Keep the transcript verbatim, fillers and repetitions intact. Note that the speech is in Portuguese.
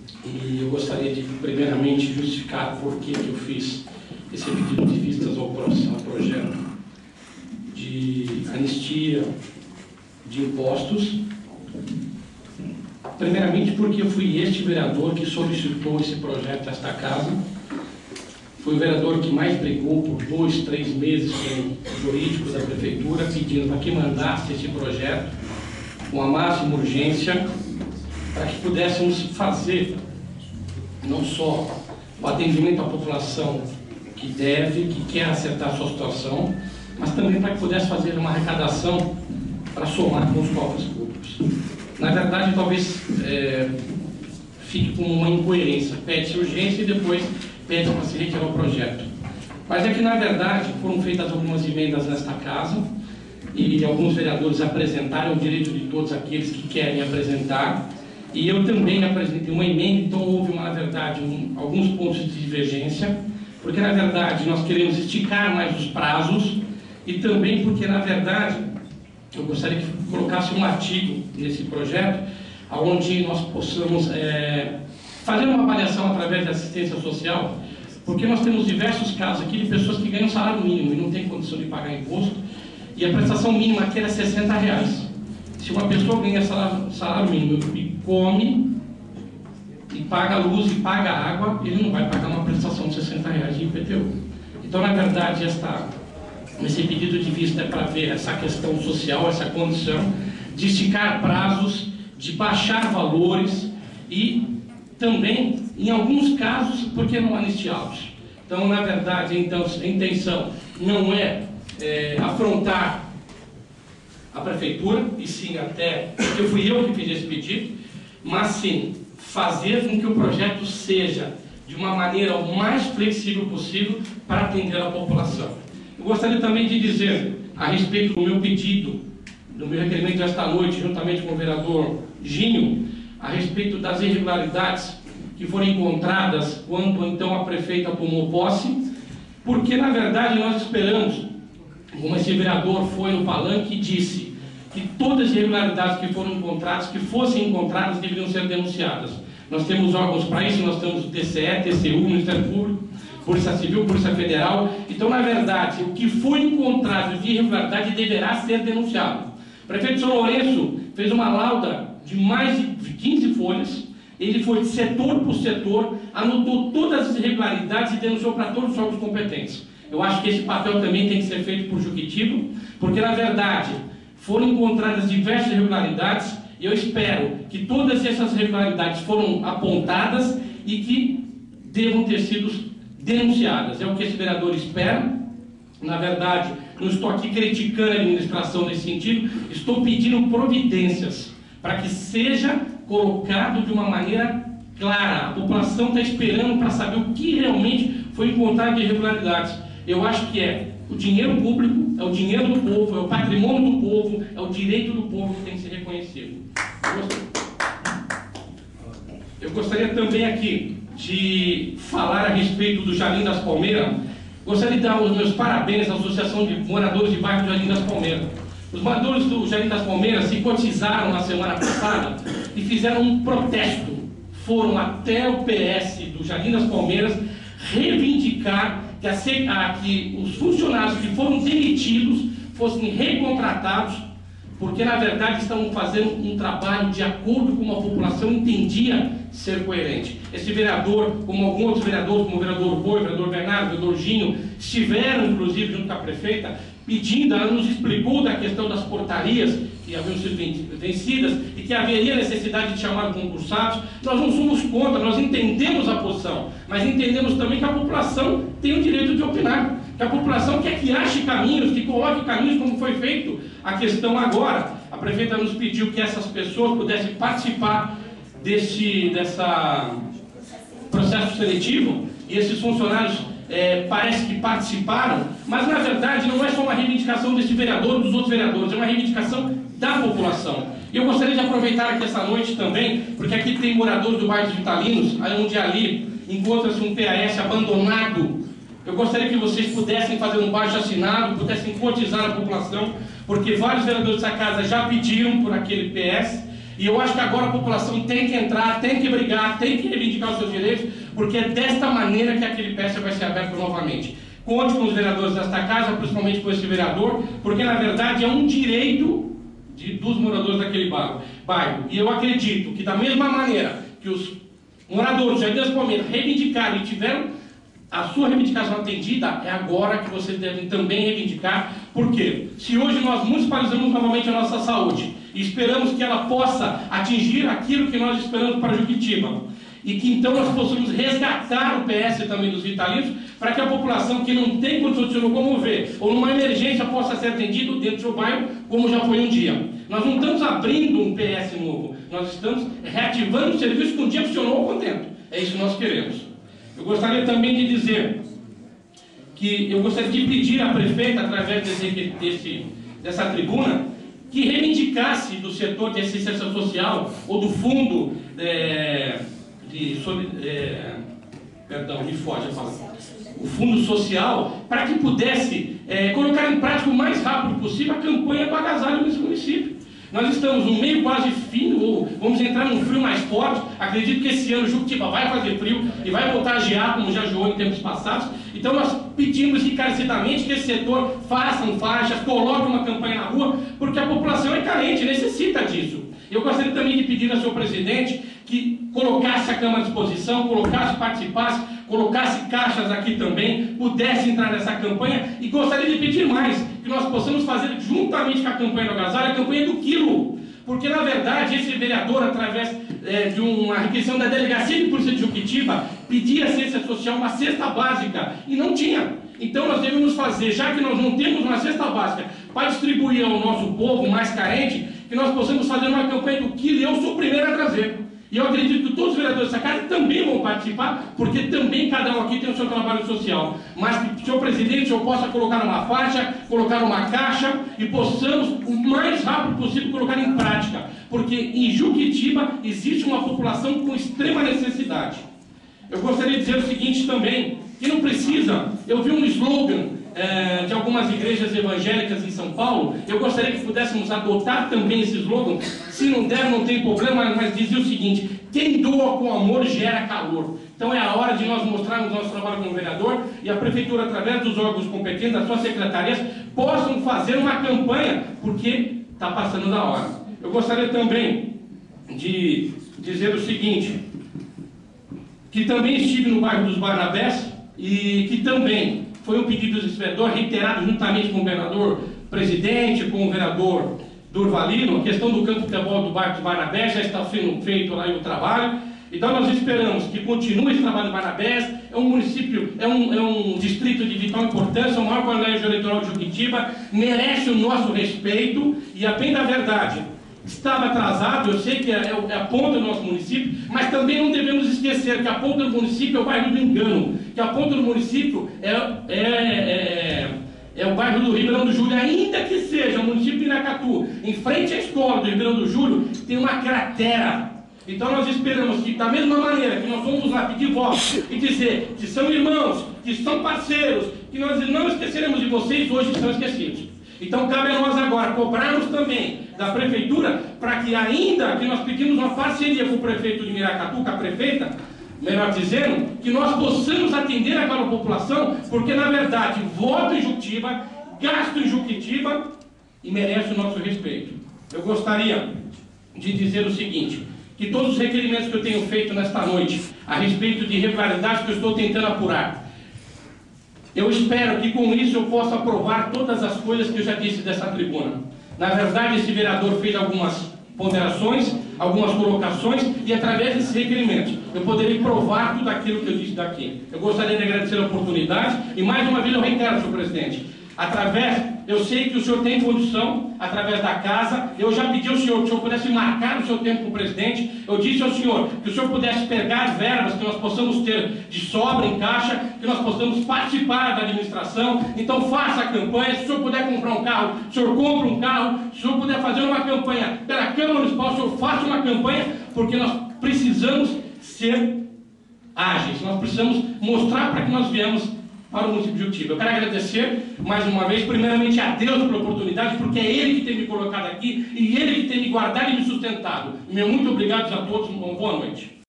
e eu gostaria de, primeiramente, justificar por que eu fiz esse pedido de vistas ao próximo projeto de anistia de impostos. Primeiramente, porque eu fui este vereador que solicitou esse projeto a esta casa. Fui o vereador que mais brigou por dois, três meses com o jurídico da prefeitura, pedindo para que mandasse esse projeto com a máxima urgência, para que pudéssemos fazer não só o atendimento à população que deve, que quer acertar a sua situação, mas também para que pudesse fazer uma arrecadação para somar com os cofres públicos. Na verdade, talvez é, fique com uma incoerência. Pede-se urgência e depois pede para se retirar o projeto. Mas é que, na verdade, foram feitas algumas emendas nesta casa e alguns vereadores apresentaram, é o direito de todos aqueles que querem apresentar, e eu também apresentei uma emenda, então houve, uma, na verdade, um, alguns pontos de divergência, porque, na verdade, nós queremos esticar mais os prazos e também porque, na verdade, eu gostaria que colocasse um artigo nesse projeto, onde nós possamos é, fazer uma avaliação através da assistência social, porque nós temos diversos casos aqui de pessoas que ganham salário mínimo e não têm condição de pagar imposto, e a prestação mínima aqui era sessenta reais. Se uma pessoa ganha salário, salário mínimo e come, e paga luz e paga água, ele não vai pagar uma prestação de sessenta reais de I P T U. Então, na verdade, esta, esse pedido de vista é para ver essa questão social, essa condição de esticar prazos, de baixar valores e também, em alguns casos, por que não anistiá-los? Então, na verdade, então, a intenção não é, é afrontar a prefeitura, e sim até, porque fui eu que fiz esse pedido, mas sim fazer com que o projeto seja de uma maneira o mais flexível possível para atender a população. Eu gostaria também de dizer, a respeito do meu pedido, do meu requerimento desta noite, juntamente com o vereador Ginho, a respeito das irregularidades que foram encontradas quando então a prefeita tomou posse, porque na verdade nós esperamos, como esse vereador foi no palanque e disse que todas as irregularidades que foram encontradas, que fossem encontradas, deveriam ser denunciadas. Nós temos órgãos para isso, nós temos o T C E, T C U, Ministério Público, Polícia Civil, Polícia Federal. Então, na verdade, o que foi encontrado de irregularidade deverá ser denunciado. O prefeito São Lourenço fez uma lauda de mais de quinze folhas, ele foi setor por setor, anotou todas as irregularidades e denunciou para todos os órgãos competentes. Eu acho que esse papel também tem que ser feito por Juquitiba, porque, na verdade, foram encontradas diversas irregularidades e eu espero que todas essas irregularidades foram apontadas e que devam ter sido denunciadas. É o que esse vereador espera. Na verdade, não estou aqui criticando a administração nesse sentido, estou pedindo providências para que seja colocado de uma maneira clara. A população está esperando para saber o que realmente foi encontrado de irregularidades. Eu acho que é o dinheiro público, é o dinheiro do povo, é o patrimônio do povo, é o direito do povo que tem que ser reconhecido. Eu gostaria também aqui de falar a respeito do Jardim das Palmeiras. Gostaria de dar os meus parabéns à Associação de Moradores de Bairro do Jardim das Palmeiras. Os moradores do Jardim das Palmeiras se cotizaram na semana passada e fizeram um protesto. Foram até o P S do Jardim das Palmeiras reivindicar que, a, que os funcionários que foram demitidos fossem recontratados, porque na verdade estão fazendo um trabalho de acordo com a população entendia ser coerente. Esse vereador, como alguns outros vereadores, como o vereador Boi, o vereador Bernardo, o vereador Ginho, estiveram inclusive junto com a prefeita, pedindo, ela nos explicou da questão das portarias que haviam sido vencidas e que haveria necessidade de chamar concursados. Nós não somos contra, nós entendemos a posição, mas entendemos também que a população tem o direito de opinar, que a população quer que ache caminhos, que coloque caminhos como foi feito a questão agora. A prefeita nos pediu que essas pessoas pudessem participar desse dessa processo seletivo e esses funcionários É, parece que participaram, mas na verdade não é só uma reivindicação desse vereador, dos outros vereadores, é uma reivindicação da população. E eu gostaria de aproveitar aqui essa noite também, porque aqui tem moradores do bairro dos Vitalinos, onde ali encontra-se um P A S abandonado. Eu gostaria que vocês pudessem fazer um baixo assinado, pudessem cotizar a população, porque vários vereadores dessa casa já pediram por aquele P S, E eu acho que agora a população tem que entrar, tem que brigar, tem que reivindicar os seus direitos, porque é desta maneira que aquele P S vai ser aberto novamente. Conte com os vereadores desta casa, principalmente com esse vereador, porque na verdade é um direito de, dos moradores daquele bairro. bairro. E eu acredito que da mesma maneira que os moradores do Jardim das Palmeiras reivindicaram e tiveram a sua reivindicação atendida, é agora que vocês devem também reivindicar. Porque se hoje nós municipalizamos novamente a nossa saúde e esperamos que ela possa atingir aquilo que nós esperamos para Juquitiba, e que então nós possamos resgatar o P S também dos vitalinos, para que a população que não tem condição de se locomover ou numa emergência possa ser atendido dentro do seu bairro, como já foi um dia. Nós não estamos abrindo um P S novo, nós estamos reativando o serviço que um dia funcionou ao contento. É isso que nós queremos. Eu gostaria também de dizer que eu gostaria de pedir à prefeita, através desse, desse, dessa tribuna, que reivindicasse do setor de assistência social ou do fundo é, de, é, perdão, me foge a palavra, o fundo social, para que pudesse é, colocar em prática o mais rápido possível a campanha do agasalho nesse município. Nós estamos no meio quase fino, ou vamos entrar num frio mais forte. Acredito que esse ano Juquitiba vai fazer frio e vai voltar a gear, como já geou em tempos passados. Então nós pedimos encarecidamente que esse setor façam faixas, coloque uma campanha na rua, porque a população é carente, necessita disso. Eu gostaria também de pedir ao senhor presidente que colocasse a Câmara à disposição, colocasse, participasse, colocasse caixas aqui também, pudesse entrar nessa campanha, e gostaria de pedir mais, que nós possamos fazer juntamente com a campanha do agasalho, a campanha do quilo, porque na verdade esse vereador, através é, de uma requisição da Delegacia de Polícia de Juquitiba, pedia a cesta social, uma cesta básica, e não tinha. Então nós devemos fazer, já que nós não temos uma cesta básica para distribuir ao nosso povo mais carente, que nós possamos fazer uma campanha do quilo, e eu sou o primeiro a trazer. E eu acredito que todos os vereadores dessa casa também vão participar, porque também cada um aqui tem o seu trabalho social. Mas que o senhor presidente, o senhor possa colocar uma faixa, colocar uma caixa, e possamos, o mais rápido possível, colocar em prática. Porque em Juquitiba existe uma população com extrema necessidade. Eu gostaria de dizer o seguinte também, que não precisa, eu vi um slogan é, de algumas igrejas evangélicas em São Paulo, eu gostaria que pudéssemos adotar também esse slogan, se não der não tem problema, mas dizia o seguinte: quem doa com amor gera calor. Então é a hora de nós mostrarmos nosso trabalho como vereador, e a prefeitura, através dos órgãos competentes, das suas secretarias, possam fazer uma campanha, porque está passando da hora. Eu gostaria também de dizer o seguinte, que também estive no bairro dos Barnabés, e que também foi um pedido desse vereador, reiterado juntamente com o governador presidente, com o vereador Durvalino, a questão do campo de futebol do bairro dos Barnabés, já está sendo feito lá o trabalho. Então nós esperamos que continue esse trabalho do Barnabés. É um município, é um, é um distrito de vital importância, o maior colégio eleitoral de Juquitiba, merece o nosso respeito, e a bem da verdade, estava atrasado, eu sei que é, é a ponta do nosso município, mas também não devemos esquecer que a ponta do município é o bairro do Engano, que a ponta do município é, é, é, é o bairro do Ribeirão do Júlio, ainda que seja o município de Piracatu, em frente à escola do Ribeirão do Júlio, tem uma cratera. Então nós esperamos que, da mesma maneira que nós vamos lá pedir voto e dizer que são irmãos, que são parceiros, que nós não esqueceremos de vocês, hoje estão esquecidos. Então cabe a nós agora cobrarmos também da prefeitura, para que, ainda que nós pedimos uma parceria com o prefeito de Miracatu, com a prefeita, melhor dizendo, que nós possamos atender aquela população, porque na verdade voto em Juquitiba, gasto em Juquitiba e merece o nosso respeito. Eu gostaria de dizer o seguinte, que todos os requerimentos que eu tenho feito nesta noite, a respeito de irregularidades que eu estou tentando apurar, eu espero que com isso eu possa aprovar todas as coisas que eu já disse dessa tribuna. Na verdade, esse vereador fez algumas ponderações, algumas colocações, e através desses requerimentos eu poderei provar tudo aquilo que eu disse daqui. Eu gostaria de agradecer a oportunidade, e mais uma vez eu reitero, senhor presidente, através, eu sei que o senhor tem condição, através da casa, eu já pedi ao senhor que o senhor pudesse marcar o seu tempo com o presidente, eu disse ao senhor que o senhor pudesse pegar as verbas que nós possamos ter de sobra em caixa, que nós possamos participar da administração. Então faça a campanha, se o senhor puder comprar um carro, o senhor compra um carro, se o senhor puder fazer uma campanha pela Câmara Municipal, o senhor faça uma campanha, porque nós precisamos ser ágeis, nós precisamos mostrar para que nós viemos para o município de Juquitiba. Eu quero agradecer mais uma vez, primeiramente a Deus pela oportunidade, porque é Ele que tem me colocado aqui e Ele que tem me guardado e me sustentado. Meu muito obrigado a todos, uma boa noite.